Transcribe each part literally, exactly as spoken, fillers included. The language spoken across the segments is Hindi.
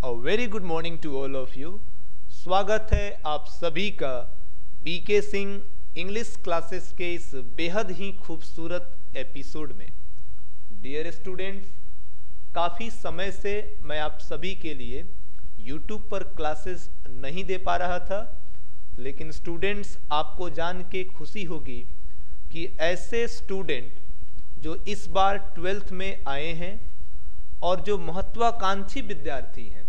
A very good morning to all of you. स्वागत है आप सभी का बीके सिंह इंग्लिश क्लासेस के इस बेहद ही खूबसूरत एपिसोड में। डियर स्टूडेंट्स, काफ़ी समय से मैं आप सभी के लिए यूट्यूब पर क्लासेस नहीं दे पा रहा था, लेकिन स्टूडेंट्स आपको जान के खुशी होगी कि ऐसे स्टूडेंट जो इस बार ट्वेल्थ में आए हैं और जो महत्वाकांक्षी विद्यार्थी हैं,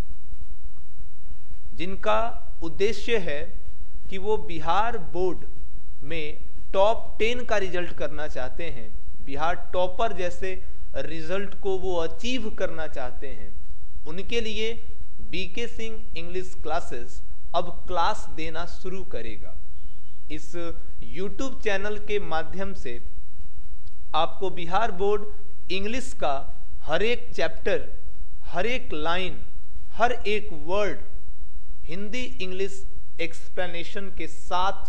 जिनका उद्देश्य है कि वो बिहार बोर्ड में टॉप टेन का रिजल्ट करना चाहते हैं, बिहार टॉपर जैसे रिजल्ट को वो अचीव करना चाहते हैं, उनके लिए बीके सिंह इंग्लिश क्लासेस अब क्लास देना शुरू करेगा। इस यूट्यूब चैनल के माध्यम से आपको बिहार बोर्ड इंग्लिश का हर एक चैप्टर, हर एक लाइन, हर एक वर्ड हिंदी इंग्लिश एक्सप्लेनेशन के साथ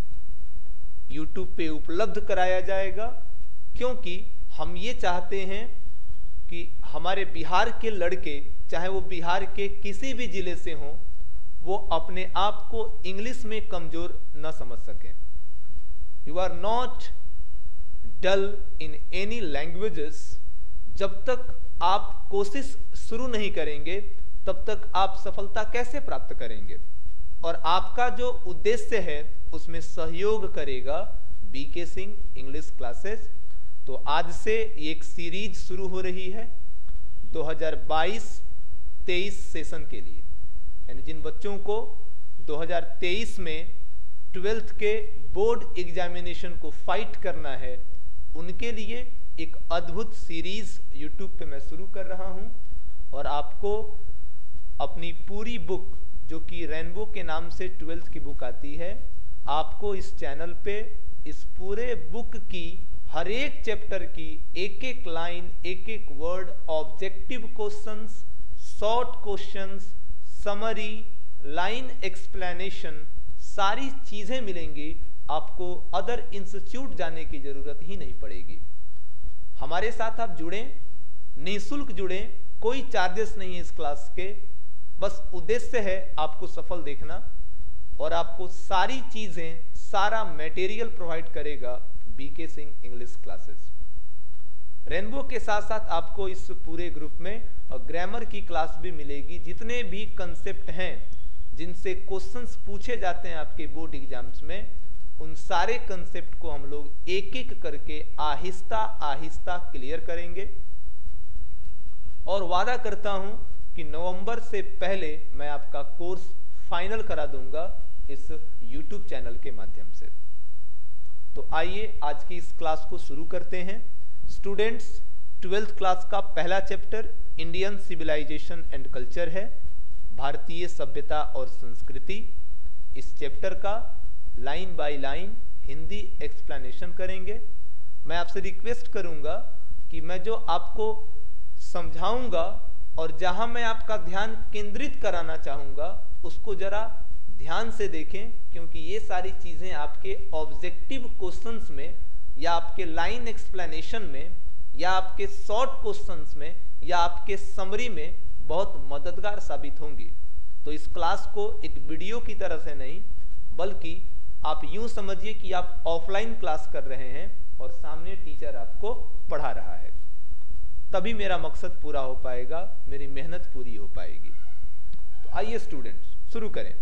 यूट्यूब पे उपलब्ध कराया जाएगा, क्योंकि हम ये चाहते हैं कि हमारे बिहार के लड़के, चाहे वो बिहार के किसी भी जिले से हों, वो अपने आप को इंग्लिश में कमजोर न समझ सकें। You are not dull in any languages. जब तक आप कोशिश शुरू नहीं करेंगे तब तक आप सफलता कैसे प्राप्त करेंगे, और आपका जो उद्देश्य है उसमें सहयोग करेगा बीके सिंह इंग्लिश क्लासेस। तो आज से एक सीरीज शुरू हो रही है दो हज़ार बाईस तेईस सेशन के लिए, यानी जिन बच्चों को दो हज़ार तेईस में ट्वेल्थ के बोर्ड एग्जामिनेशन को फाइट करना है, उनके लिए एक अद्भुत सीरीज यूट्यूब पे मैं शुरू कर रहा हूं। और आपको अपनी पूरी बुक, जो कि रेनबो के नाम से ट्वेल्थ की बुक आती है, आपको इस चैनल पे इस पूरे बुक की हर एक चैप्टर की एक एक लाइन, एक एक word, objective questions, short questions, summary, line explanation, सारी चीजें मिलेंगी। आपको अदर इंस्टीट्यूट जाने की जरूरत ही नहीं पड़ेगी। हमारे साथ आप जुड़ें, निःशुल्क जुड़ें, कोई चार्जेस नहीं है इस क्लास के। बस उद्देश्य है आपको सफल देखना, और आपको सारी चीजें, सारा मटेरियल प्रोवाइड करेगा B K Singh English classes. Rainbow के साथ साथ आपको इस पूरे ग्रुप में ग्रामर की क्लास भी मिलेगी। जितने भी कंसेप्ट हैं जिनसे क्वेश्चंस पूछे जाते हैं आपके बोर्ड एग्जाम्स में, उन सारे कंसेप्ट को हम लोग एक एक करके आहिस्ता आहिस्ता क्लियर करेंगे। और वादा करता हूं कि नवंबर से पहले मैं आपका कोर्स फाइनल करा दूंगा इस यूट्यूब चैनल के माध्यम से। तो आइए आज की इस क्लास को शुरू करते हैं। स्टूडेंट्स, ट्वेल्थ क्लास का पहला chapter Indian civilisation and culture है, भारतीय सभ्यता और संस्कृति। इस चैप्टर का line by line Hindi explanation करेंगे। मैं आपसे रिक्वेस्ट करूंगा कि मैं जो आपको समझाऊंगा और जहां मैं आपका ध्यान केंद्रित कराना चाहूंगा, उसको जरा ध्यान से देखें, क्योंकि ये सारी चीजें आपके ऑब्जेक्टिव क्वेश्चंस में, या आपके लाइन एक्सप्लेनेशन में, या आपके शॉर्ट क्वेश्चंस में, या आपके समरी में बहुत मददगार साबित होंगी। तो इस क्लास को एक वीडियो की तरह से नहीं, बल्कि आप यूं समझिए कि आप ऑफलाइन क्लास कर रहे हैं और सामने टीचर आपको पढ़ा रहा है। तभी मेरा मकसद पूरा हो पाएगा, मेरी मेहनत पूरी हो पाएगी। तो आइए स्टूडेंट्स शुरू करें।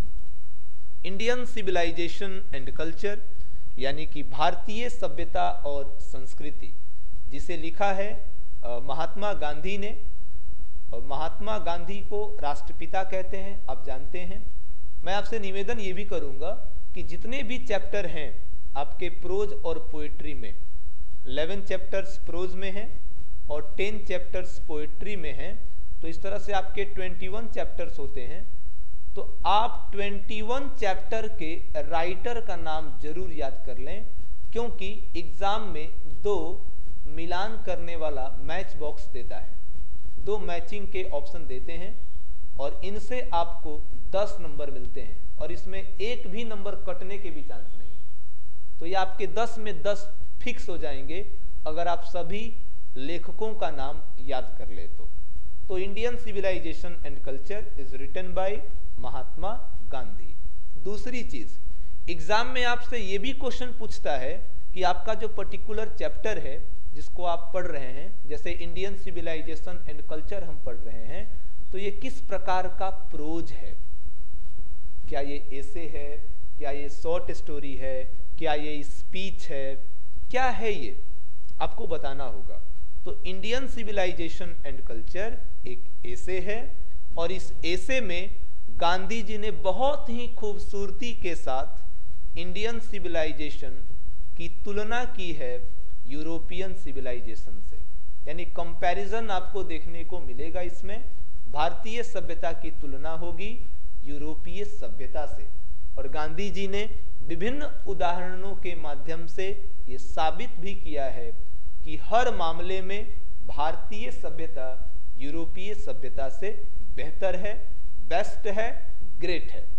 इंडियन सिविलाइजेशन एंड कल्चर, यानी कि भारतीय सभ्यता और संस्कृति, जिसे लिखा है महात्मा गांधी ने। और महात्मा गांधी को राष्ट्रपिता कहते हैं, आप जानते हैं। मैं आपसे निवेदन ये भी करूंगा कि जितने भी चैप्टर हैं आपके प्रोज और पोएट्री में, इलेवन चैप्टर्स प्रोज में हैं और टेन चैप्टर्स पोएट्री में हैं, तो इस तरह से आपके इक्कीस चैप्टर्स होते हैं। तो आप इक्कीस चैप्टर के राइटर का नाम जरूर याद कर लें, क्योंकि एग्जाम में दो मिलान करने वाला मैच बॉक्स देता है, दो मैचिंग के ऑप्शन देते हैं, और इनसे आपको दस नंबर मिलते हैं, और इसमें एक भी नंबर कटने के भी चांस नहीं। तो ये आपके दस में दस फिक्स हो जाएंगे अगर आप सभी लेखकों का नाम याद कर ले तो। तो Indian civilisation and culture is written by Mahatma Gandhi. दूसरी चीज, एग्जाम में आपसे ये भी क्वेश्चन पूछता है कि आपका जो पर्टिकुलर चैप्टर है जिसको आप पढ़ रहे हैं, जैसे इंडियन सिविलाइजेशन एंड कल्चर हम पढ़ रहे हैं, तो ये किस प्रकार का प्रोज है? क्या ये एसे है, क्या ये शॉर्ट स्टोरी है, क्या ये स्पीच है, क्या है ये आपको बताना होगा। तो इंडियन सिविलाइजेशन एंड कल्चर एक एसे है और इस एसे में गांधी जी ने बहुत ही खूबसूरती के साथ इंडियन सिविलाइजेशन की तुलना की है यूरोपियन सिविलाइजेशन से, यानी कंपैरिजन आपको देखने को मिलेगा। इसमें भारतीय सभ्यता की तुलना होगी यूरोपीय सभ्यता से, और गांधी जी ने विभिन्न उदाहरणों के माध्यम से ये साबित भी किया है कि हर मामले में भारतीय सभ्यता यूरोपीय सभ्यता से बेहतर है, बेस्ट है, ग्रेट है।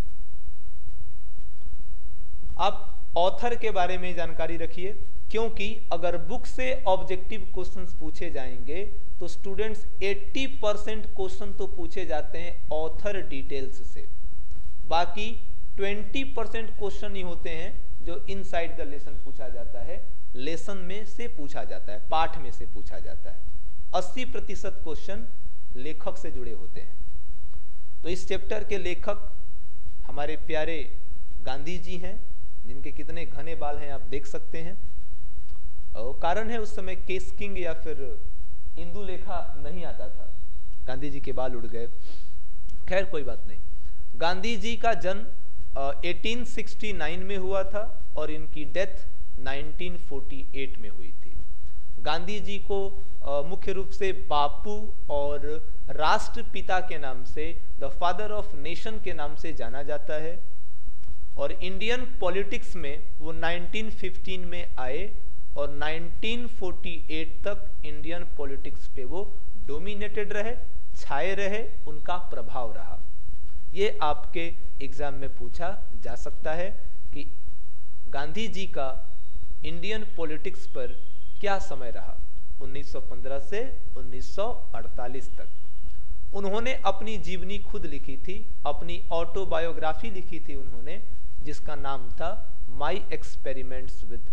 आप ऑथर के बारे में जानकारी रखिए, क्योंकि अगर बुक से ऑब्जेक्टिव क्वेश्चंस पूछे जाएंगे तो स्टूडेंट्स अस्सी परसेंट क्वेश्चन तो पूछे जाते हैं ऑथर डिटेल्स से, बाकी बीस परसेंट क्वेश्चन ही होते हैं जो इनसाइड द लेसन पूछा जाता है, लेसन में से पूछा जाता है, पाठ में से पूछा जाता है। अस्सी प्रतिशत क्वेश्चन लेखक से जुड़े होते हैं। तो इस चैप्टर के लेखक हमारे प्यारे गांधी जी हैं, जिनके कितने घने बाल हैं आप देख सकते हैं। और कारण है उस समय केस किंग या फिर इंदुलेखा नहीं आता था, गांधी जी के बाल उड़ गए। खैर कोई बात नहीं। गांधी जी का जन्म अठारह सौ उनहत्तर में हुआ था और इनकी डेथ उन्नीस सौ अड़तालीस में हुई थी। गांधी जी को आ, मुख्य रूप से बापू और राष्ट्रपिता के नाम से, द फादर ऑफ नेशन के नाम से जाना जाता है, और इंडियन पॉलिटिक्स में वो उन्नीस सौ पंद्रह में आए और उन्नीस सौ अड़तालीस तक इंडियन पॉलिटिक्स पे वो डोमिनेटेड रहे, छाए रहे, उनका प्रभाव रहा। ये आपके एग्जाम में पूछा जा सकता है कि गांधी जी का इंडियन पॉलिटिक्स पर क्या समय रहा उन्नीस सौ पंद्रह से उन्नीस सौ अड़तालीस तक। उन्होंने अपनी जीवनी खुद लिखी थी, अपनी ऑटोबायोग्राफी लिखी थी उन्होंने, जिसका नाम था माई एक्सपेरिमेंट्स विद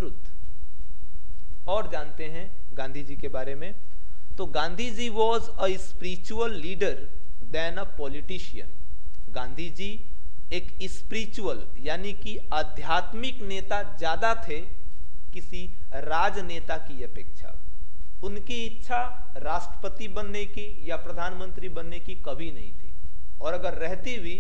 ट्रूथ। और जानते हैं गांधी जी के बारे में, तो Gandhi ji was a spiritual leader then a politician. Gandhi ji एक स्पिरिचुअल यानी कि आध्यात्मिक नेता ज्यादा थे किसी राजनेता की अपेक्षा। उनकी इच्छा राष्ट्रपति बनने की या प्रधानमंत्री बनने की कभी नहीं थी, और अगर रहती भी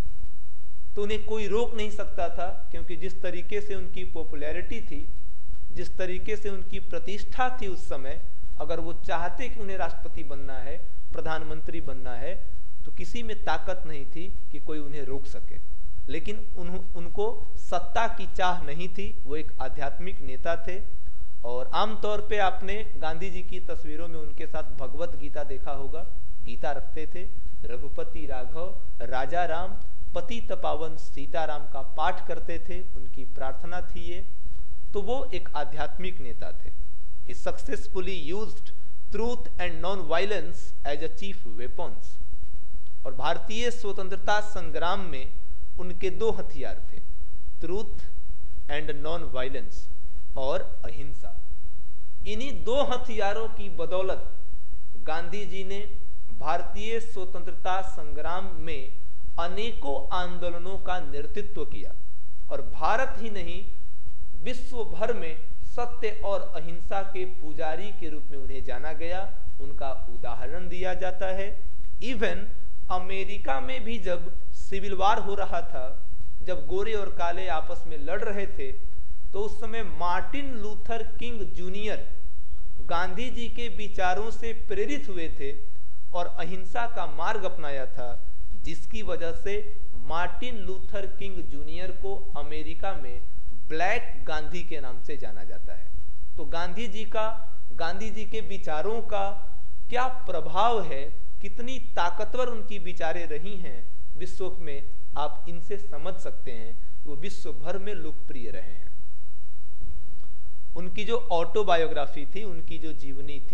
तो उन्हें कोई रोक नहीं सकता था, क्योंकि जिस तरीके से उनकी पॉपुलैरिटी थी, जिस तरीके से उनकी प्रतिष्ठा थी उस समय, अगर वो चाहते कि उन्हें राष्ट्रपति बनना है, प्रधानमंत्री बनना है, तो किसी में ताकत नहीं थी कि कोई उन्हें रोक सके। लेकिन उन, उनको सत्ता की चाह नहीं थी, वो एक आध्यात्मिक नेता थे। और आमतौर पे आपने गांधी जी की तस्वीरों में उनके साथ भगवत गीता देखा होगा, गीता रखते थे, रघुपति राघव, राजा राम, पतित पावन सीताराम का पाठ करते थे, उनकी प्रार्थना थी ये। तो वो एक आध्यात्मिक नेता थे। He successfully used truth and non-violence as a chief weapons। और भारतीय स्वतंत्रता संग्राम में उनके दो हथियार थे, ट्रूथ एंड नॉन वायलेंस, और अहिंसा। इन्हीं दो हथियारों की बदौलत गांधी जी ने भारतीय स्वतंत्रता संग्राम में अनेकों आंदोलनों का नेतृत्व किया, और भारत ही नहीं विश्व भर में सत्य और अहिंसा के पुजारी के रूप में उन्हें जाना गया, उनका उदाहरण दिया जाता है। इवन अमेरिका में भी जब सिविल वार हो रहा था, जब गोरे और काले आपस में लड़ रहे थे, तो उस समय Martin Luther King junior Gandhi ji के विचारों से प्रेरित हुए थे और अहिंसा का मार्ग अपनाया था, जिसकी वजह से मार्टिन लूथर किंग जूनियर को अमेरिका में ब्लैक गांधी के नाम से जाना जाता है। तो गांधी जी का, गांधी जी के विचारों का क्या प्रभाव है, कितनी ताकतवर उनकी विचारें रही हैं विश्व में, आप इनसे समझ सकते हैं वो विश्व भर में लोकप्रिय रहे हैं। उनकी जो ऑटोबायोग्राफी थी, उनकी जो जीवनी थी,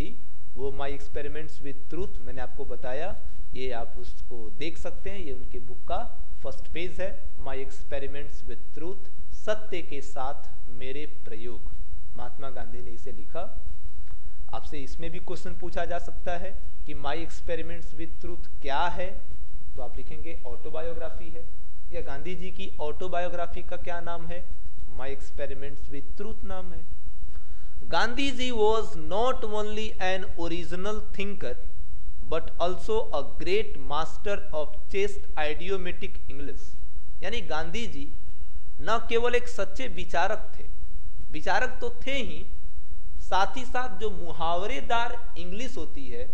वो माई एक्सपेरिमेंट्स विद ट्रूथ मैंने आपको बताया, ये आप उसको देख सकते हैं, ये उनके बुक का फर्स्ट पेज है, माई एक्सपेरिमेंट्स विद ट्रूथ, सत्य के साथ मेरे प्रयोग, महात्मा गांधी ने इसे लिखा। आपसे इसमें भी क्वेश्चन पूछा जा सकता है कि माई एक्सपेरिमेंट्स विद ट्रूथ क्या है, तो आप लिखेंगे ऑटोबायोग्राफी है, या गांधी जी की ऑटोबायोग्राफी का क्या नाम है, माई एक्सपेरिमेंट्स विद ट्रूथ नाम है। Gandhi ji was not only an original thinker but also a great master of chaste idiomatic English, यानी गांधी जी न केवल एक सच्चे विचारक थे, विचारक तो थे ही, साथ ही साथ जो मुहावरेदार इंग्लिश होती है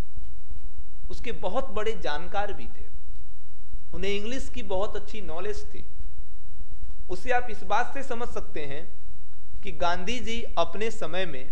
उसके बहुत बड़े जानकार भी थे, उन्हें इंग्लिश की बहुत अच्छी नॉलेज थी। उसे आप इस बात से समझ सकते हैं कि गांधी जी अपने समय में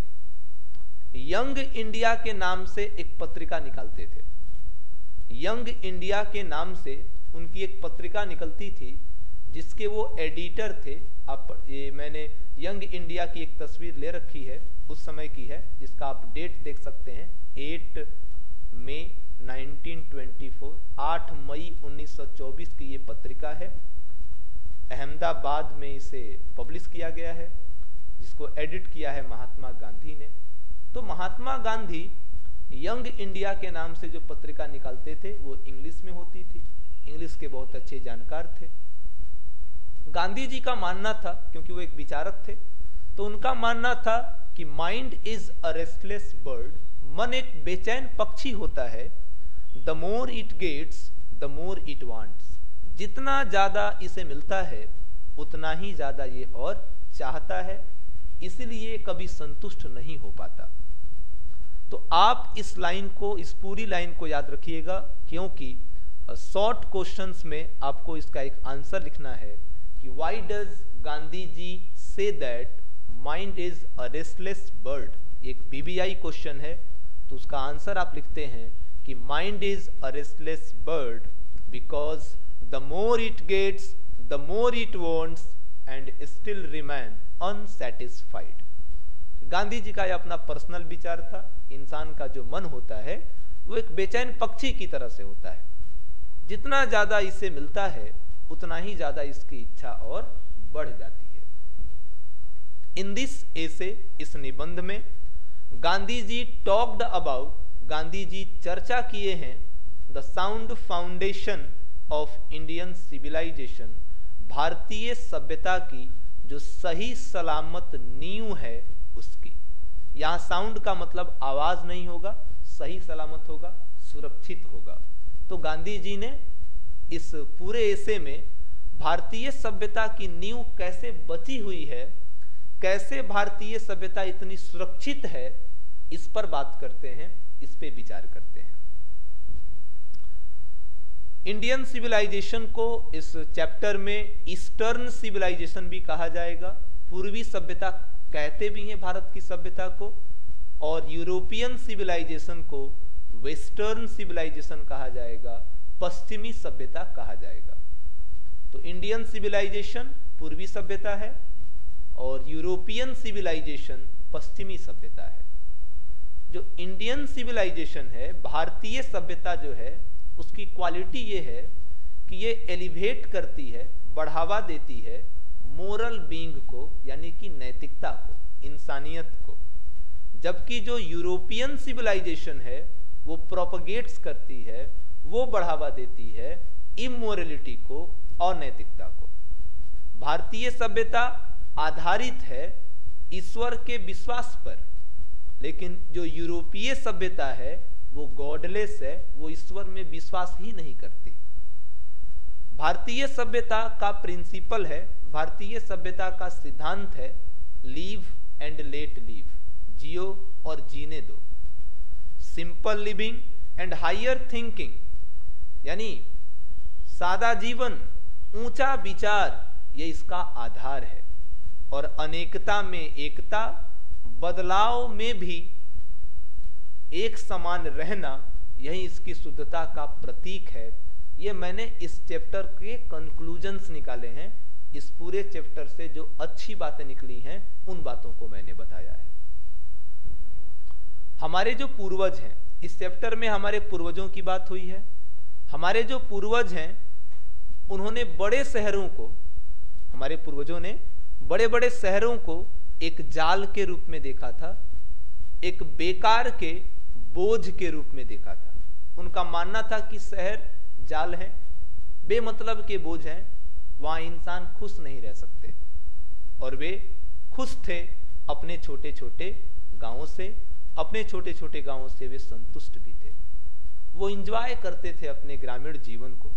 यंग इंडिया के नाम से एक पत्रिका निकालते थे। यंग इंडिया के नाम से उनकी एक पत्रिका निकलती थी जिसके वो एडिटर थे। आप ये मैंने यंग इंडिया की एक तस्वीर ले रखी है, उस समय की है, जिसका आप डेट देख सकते हैं, आठ मई उन्नीस सौ चौबीस, आठ मई उन्नीस सौ चौबीस की ये पत्रिका है। अहमदाबाद में इसे पब्लिश किया गया है, जिसको एडिट किया है महात्मा गांधी ने। तो महात्मा गांधी यंग इंडिया के नाम से जो पत्रिका निकालते थे वो इंग्लिश में होती थी, इंग्लिश के बहुत अच्छे जानकार थे। गांधी जी का मानना था, क्योंकि वो एक विचारक थे, तो उनका मानना था कि mind is a restless bird, मन एक बेचैन पक्षी होता है, the more it gets the more it wants, जितना ज्यादा इसे मिलता है उतना ही ज्यादा ये और चाहता है, इसलिए कभी संतुष्ट नहीं हो पाता। तो आप इस लाइन को, इस पूरी लाइन को याद रखिएगा, क्योंकि शॉर्ट क्वेश्चंस में आपको इसका एक आंसर लिखना है कि व्हाई डज गांधी जी से that mind is a restless bird, एक बीबीआई क्वेश्चन है, तो उसका आंसर आप लिखते हैं कि mind is a restless bird because the more it gets the more it wants and still remain unsatisfied. Gandhi ji का यह अपना पर्सनल विचार था, इंसान का जो मन होता है वो एक बेचैन पक्षी की तरह से होता है, जितना ज्यादा इसे मिलता है उतना ही ज्यादा इसकी इच्छा और बढ़ जाती है। इन दिस एसे, इस निबंध में गांधी जी टॉक्ड अबाउट, गांधी जी चर्चा किए हैं the sound foundation of Indian civilisation, भारतीय सभ्यता की जो सही सलामत नींव है उसकी। यहां साउंड का मतलब आवाज नहीं होगा, सही सलामत होगा, सुरक्षित होगा। तो गांधी जी ने इस पूरे एसे में भारतीय सभ्यता की नींव कैसे बची हुई है, कैसे भारतीय सभ्यता इतनी सुरक्षित है, इस पर बात करते हैं, इस पे विचार करते हैं। इंडियन सिविलाइजेशन को इस चैप्टर में ईस्टर्न सिविलाइजेशन भी कहा जाएगा, पूर्वी सभ्यता कहते भी हैं भारत की सभ्यता को, और यूरोपियन सिविलाइजेशन को वेस्टर्न सिविलाइजेशन कहा जाएगा, पश्चिमी सभ्यता कहा जाएगा। तो इंडियन सिविलाइजेशन पूर्वी सभ्यता है और यूरोपियन सिविलाइजेशन पश्चिमी सभ्यता है। जो इंडियन सिविलाइजेशन है, भारतीय सभ्यता जो है, उसकी क्वालिटी ये है कि ये एलिवेट करती है, बढ़ावा देती है मोरल बीइंग को, यानी कि नैतिकता को, इंसानियत को, जबकि जो यूरोपियन सिविलाइजेशन है वो प्रोपगेट्स करती है, वो बढ़ावा देती है इमोरलिटी को, अनैतिकता को। भारतीय सभ्यता आधारित है ईश्वर के विश्वास पर, लेकिन जो यूरोपीय सभ्यता है वो गॉडलेस है, वो ईश्वर में विश्वास ही नहीं करती। भारतीय सभ्यता का प्रिंसिपल है, भारतीय सभ्यता का सिद्धांत है लीव एंड लेट लीव, जियो और जीने दो, simple living and higher thinking, यानी सादा जीवन, ऊंचा विचार, ये इसका आधार है, और अनेकता में एकता, बदलाव में भी एक समान रहना, यही इसकी शुद्धता का प्रतीक है। ये मैंने इस चैप्टर के कंक्लूजन्स निकाले हैं, इस पूरे चैप्टर से जो अच्छी बातें निकली हैं उन बातों को मैंने बताया है। हमारे जो पूर्वज हैं, इस चैप्टर में हमारे पूर्वजों की बात हुई है। हमारे जो पूर्वज हैं उन्होंने बड़े शहरों को, हमारे पूर्वजों ने बड़े बड़े शहरों को एक जाल के रूप में देखा था, एक बेकार के बोझ के रूप में देखा था। उनका मानना था कि शहर जाल है, बेमतलब के बोझ हैं, वहां इंसान खुश नहीं रह सकते। और वे खुश थे अपने छोटे छोटे गांवों से, अपने छोटे छोटे गांवों से वे संतुष्ट भी थे। वो एंजॉय करते थे अपने ग्रामीण जीवन को।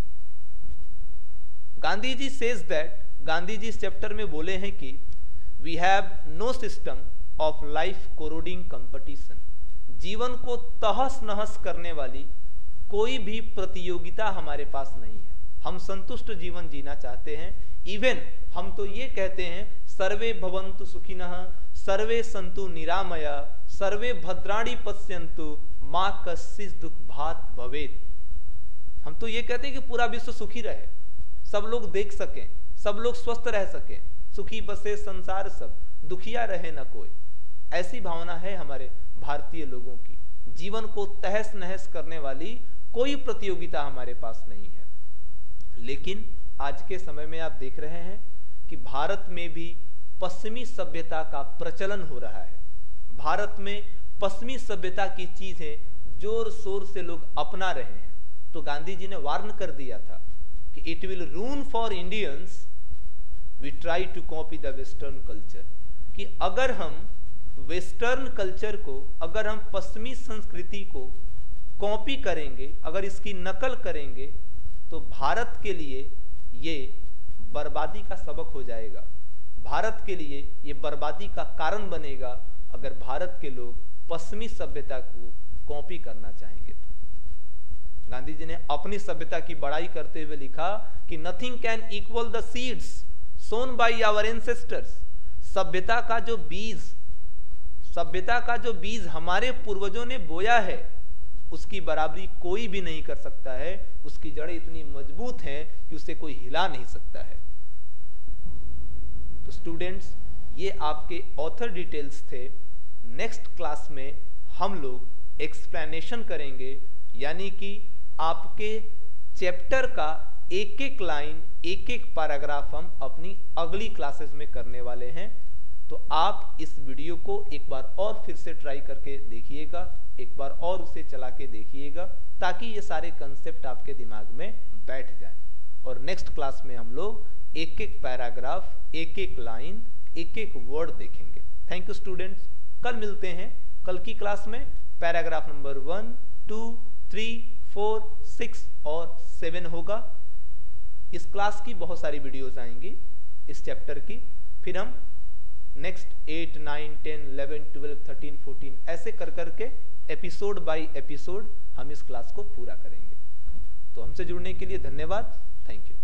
गांधी जी सेज दैट, गांधी जी इस चैप्टर में बोले हैं कि we have no system of life corroding competition. जीवन को तहस नहस करने वाली कोई भी प्रतियोगिता हमारे पास नहीं है। हम संतुष्ट जीवन जीना चाहते हैं। इवन हम तो ये कहते हैं सर्वे भवन्तु सुखिनः, सर्वे सन्तु निरामया, सर्वे भद्राणि पश्यन्तु, मां कश्चित् दुख भात भवेत्। हम तो ये कहते हैं कि पूरा विश्व सुखी रहे, सब लोग देख सकें, सब लोग स्वस्थ रह सकें, सुखी बसे संसार सब, दुखिया रहे न कोई। ऐसी भावना है हमारे भारतीय लोगों की। जीवन को तहस नहस करने वाली कोई प्रतियोगिता हमारे पास नहीं है। लेकिन आज के समय में आप देख रहे हैं कि भारत में भी पश्चिमी सभ्यता का प्रचलन हो रहा है। भारत में पश्चिमी सभ्यता की चीजें जोर शोर से लोग अपना रहे हैं। तो गांधी जी ने वार्न कर दिया था कि it will ruin for Indians we try to copy the western culture, कि अगर हम वेस्टर्न कल्चर को, अगर हम पश्चिमी संस्कृति को कॉपी करेंगे, अगर इसकी नकल करेंगे, तो भारत के लिए ये बर्बादी का सबक हो जाएगा। भारत के लिए ये बर्बादी का कारण बनेगा अगर भारत के लोग पश्चिमी सभ्यता को कॉपी करना चाहेंगे तो। गांधी जी ने अपनी सभ्यता की बड़ाई करते हुए लिखा कि nothing can equal the seeds sown by our ancestors. सभ्यता का जो बीज, सभ्यता का जो बीज हमारे पूर्वजों ने बोया है, उसकी बराबरी कोई भी नहीं कर सकता है। उसकी जड़ें इतनी मजबूत हैं कि उसे कोई हिला नहीं सकता है। तो स्टूडेंट्स, ये आपके ऑथर डिटेल्स थे। नेक्स्ट क्लास में हम लोग एक्सप्लेनेशन करेंगे, यानी कि आपके चैप्टर का एक एक लाइन, एक एक पैराग्राफ हम अपनी अगली क्लासेस में करने वाले हैं। तो आप इस वीडियो को एक बार और फिर से ट्राई करके देखिएगा, एक बार और उसे चला के देखिएगा, ताकि ये सारे कंसेप्ट आपके दिमाग में बैठ जाएं। और नेक्स्ट क्लास में हम लोग एक एक पैराग्राफ, एक एक लाइन, एक एक वर्ड देखेंगे। Thank you students. कल मिलते हैं। कल की क्लास में paragraph number one, two, three, four, six और सेवन होगा। इस क्लास की बहुत सारी वीडियोस आएंगी इस चैप्टर की। फिर हम next eight, nine, ten, eleven, twelve, thirteen, fourteen ऐसे कर करके एपिसोड बाय एपिसोड हम इस क्लास को पूरा करेंगे। तो हमसे जुड़ने के लिए धन्यवाद। Thank you.